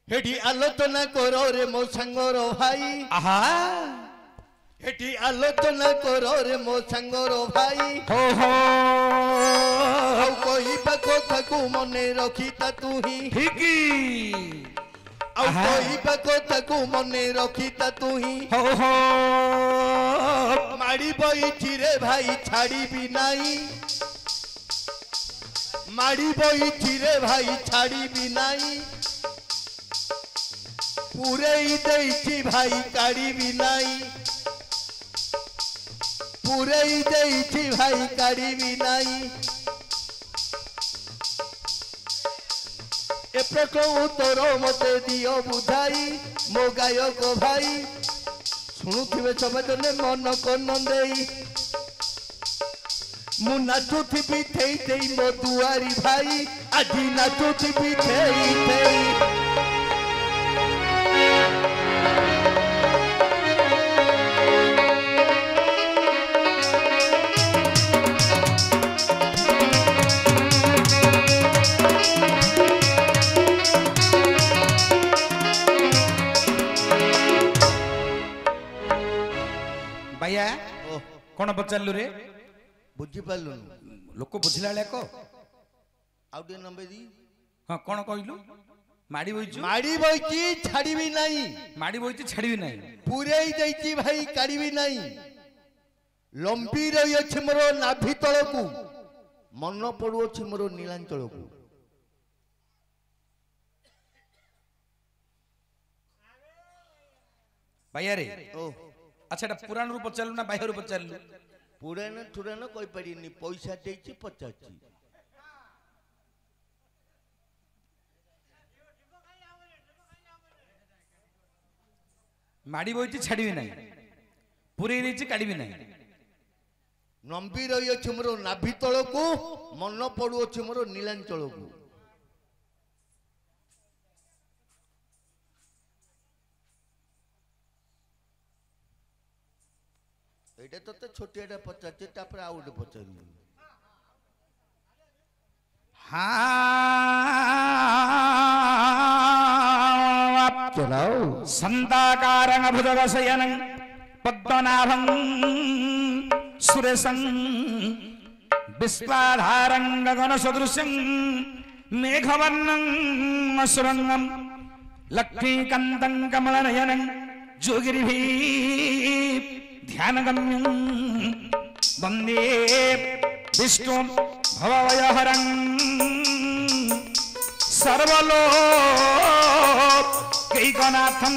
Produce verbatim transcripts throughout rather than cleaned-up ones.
Hattie आलोचना करो रे मो सांगर भाई आहा हेटी आलोचना करो रे मो सांगर भाई हो हो आउ कहिबा कथा को मने रखिता तू ही ठीकी आउ कहिबा कथा को मने रखिता तू ही हो हो माड़ी बइछि रे भाई छाड़ी भी नहीं माड़ी बइछि रे भाई छाड़ी भी नहीं पूरे ही देइछि भाई काड़ी भी नहीं पूरे ही देइछि भाई काड़ी भी नहीं ए प्रश्न उत्तर मते दियो बुझाई मो गायक भाई शुणुवे समझने मन कन देई मु नाचुथी थेई थेई मो दुआरी भाई आज नाचुथी थेई थेई भैया कौन पचारू रे बुझी पालु लोक बुझिला बेले को आउ टे नंबर दी हाँ कौन कहलु माड़ी बइछु माड़ी बइछि छाड़ी भी नहीं माड़ी बइछु छाड़ी भी नहीं पूरे ही देइछि भाई काड़ी भी नहीं लंबी रही अछि मोर नाभि तळकू मन पडु अछि मोर नीलांचल को भैया रे ओ अच्छा एटा पुराण रू पचारलु ना बाह्य रू पचारलु पुराण थुराण कहि परिनी पैसा देइछि पचाछि माड़ी बइछि छाड़ी भी नहीं पूरे देछि काड़ी भी नहीं नंबी रही अछि मोर नाभि तळकू मन पडु अछि मोर नीलांचल को एटा तते छोटियाटा पचाछि तापर आउ गोटे पचारि हाँ चलाओ संताकारं भुजगशयनं पद्मनाभं सुरेशं विश्वाधारं गगनसदृशं मेघवर्णं असुरंगं लक्ष्मीकान्तं कमलनयनं जोगिरिभिः ध्यानगम्यं वन्दे विष्णुं भवभयहरं सर्वलोकैकनाथं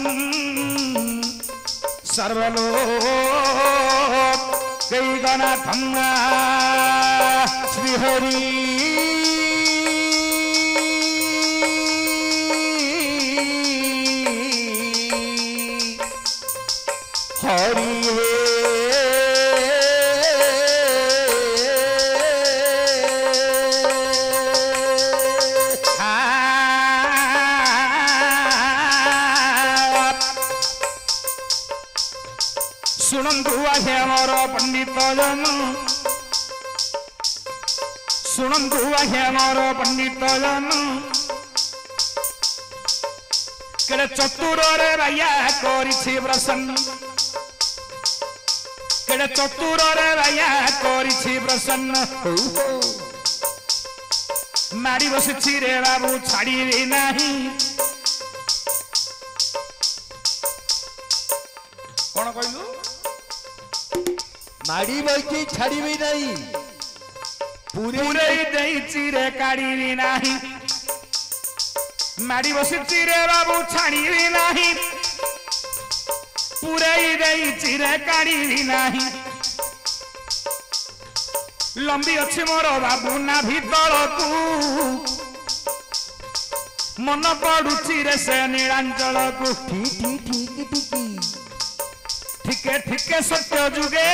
सर्वलोकैकनाथं श्रीहरि हरि शुणु आहे मोर पंडित जन शुणु आहे मोर पंडित जन केड़े चतुर रे राया करिछि प्रसन्न केड़े चतुर रे राया करिछि प्रसन्न मारी बसिछि रे बाबू छाड़ी नहीं कौन कहलु माड़ी बइछि छाड़ी भी नहीं पूरे देइछि रे काड़ी भी नहीं माड़ी बसिछि रे बाबू छाड़ी भी नहीं पूरे देइछि रे काड़ी भी नहीं लंबी अछि मोर बाबू ना भीतर तू मन पडुछि रे से नीलांचल को ठीक ठीक ठीक ठीक ठीके ठीके सत्य जुगे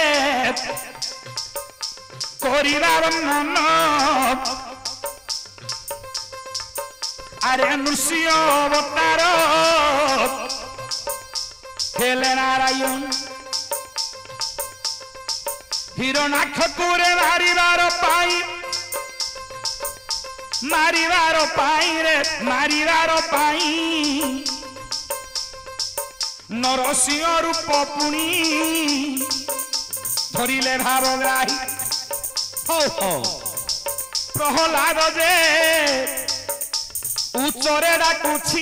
करिबार मन अरे नृसिंह अवतार हेले नारायण हिरणाक्षकुरे मारिबार पाई मारिबार पाई रे मारिबार पाई नरसिंह रूप पुणी धरिले भारग्राही हो हो प्रहलाद जे उच्चरे डाकुछि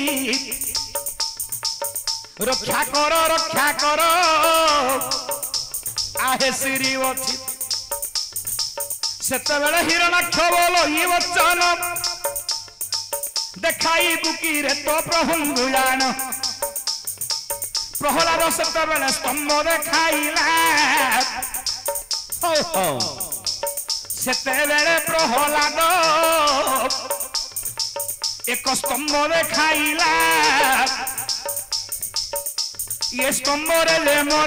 रक्षा कर रक्षा कर आहे श्री अच्छी सेतबेले हिरणाक्ष बोल ये वचन देखाई बुकी रे तो प्रभु जान प्रहलाद सेतबेले स्तंभ देखाइला हो हो सेतबेले प्रहलाद एक स्तंभ देखाइला ये स्तंभ रे मोर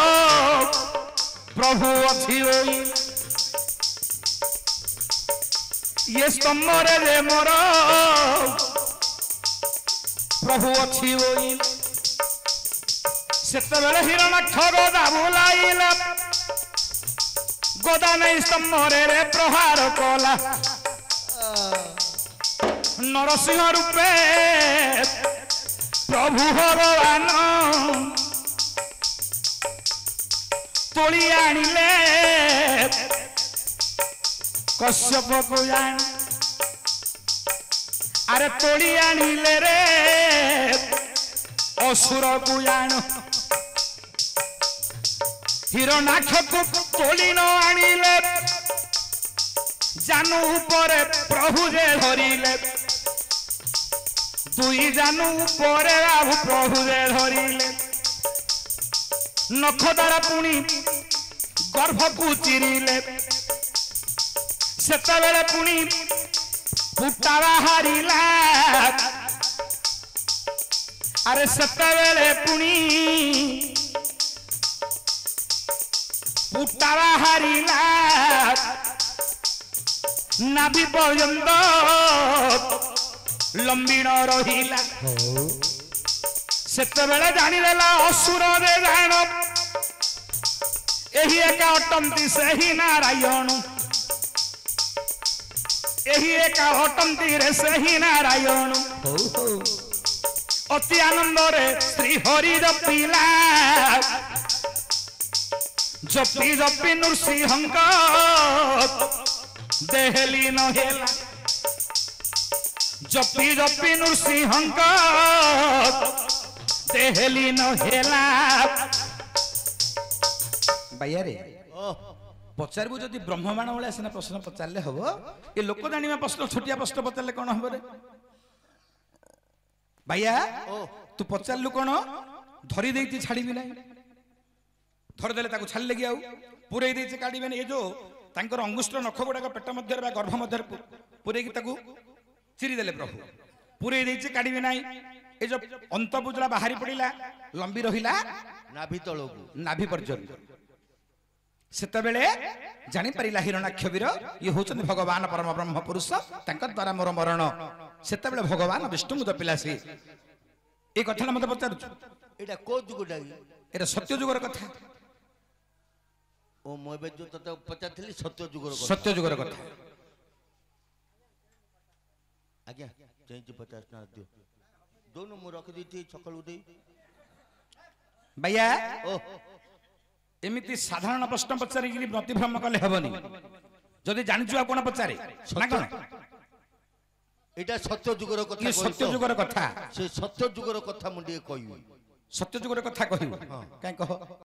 प्रभु अच्छी होई ये स्तंभ रे मोर प्रभु अच्छी होई सेतबेले हिरणाक्ष गदा बुलाइला गदा नहीं स्तंभ रे प्रहार कला नरसिंह रूपे प्रभु भगवान तोली आनिले कश्यप को जान अरे तोली आनिले रे असुर को जान हिरणाक्ष को तोली न आनिले जानू ऊपर प्रभु जे धरिले दुई जानू ऊपर बाबू प्रभु जे धरिले नख द्वारा पुणी गर्भ को चिरिले सेतबेले पुणी फुटा बाहरिला अरे सेतबेले पुणी फुटा बाहरिला नाभि पर्यंत लंबीण रहिला सेतबेले जानिदेला असुर रे जान एही एका अटंती सेही नारायण एही एका अटंती रे सेही नारायण अति आनंद रे श्री हरि जपिला जपी जपी नृसिंह देहली न हेला जपी जपी नृसिंह देहली न हेला भैया रे पचारू जदि ब्रह्मबाण भाया सीना प्रश्न पचारे हम ये लोक जाना प्रश्न छोटिया प्रश्न पचारे कौन हम रे भैया तू पचारू कौन धरी देती छाड़ी ना धरदेले छाड़े कि आउ पूरे देती काढ़े ये जो तांकर अंगुष्ठ नख गुड़ाक पेट मध्य गर्भ मध्य पूरे चिरीदेले प्रभु पूरे देती काढ़े ना ये जो अंतपुजला बाहरी पड़ा लंबी रहा नाभि तलकू नाभि पर्यंत सेतबेले जानी परिला हिरणाक्ष वीर ये होचंदी भगवान परम ब्रह्म पुरुष तांकर द्वारा मोर मरण सेतबेले भगवान विष्णु जपिला से ए कथा मते पचारु एटा को जुगटा एटा सत्य जुगर कथा ओ मोबे जो तते पचारथली सत्य जुगर कथा सत्य जुगर कथा आज्ञा चेंज पचास ना दियो दोनों मु रख देती छकल उठे भैया ओ एमिति साधारण प्रश्न पचारि कि प्रतिभ्रम कले हेबनी जदि जानिछु आ कोन पचारे ना कोन एटा सत्य जुगर कथा ये सत्य जुगर कथा से सत्य जुगर कथा मुंडी कहू सत्य जुगर कथा कहू काई कह